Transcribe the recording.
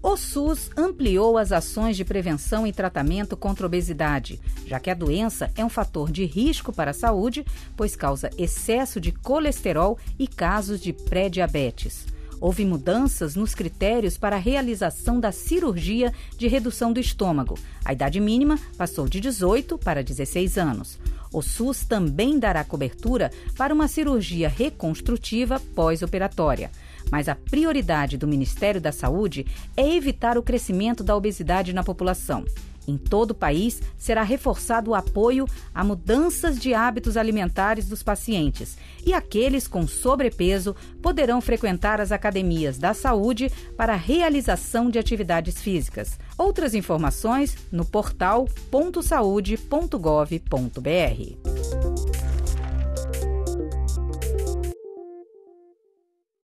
O SUS ampliou as ações de prevenção e tratamento contra a obesidade, já que a doença é um fator de risco para a saúde, pois causa excesso de colesterol e casos de pré-diabetes. Houve mudanças nos critérios para a realização da cirurgia de redução do estômago. A idade mínima passou de 18 para 16 anos. O SUS também dará cobertura para uma cirurgia reconstrutiva pós-operatória. Mas a prioridade do Ministério da Saúde é evitar o crescimento da obesidade na população. Em todo o país, será reforçado o apoio a mudanças de hábitos alimentares dos pacientes e aqueles com sobrepeso poderão frequentar as academias da saúde para a realização de atividades físicas. Outras informações no portal .saude.gov.br.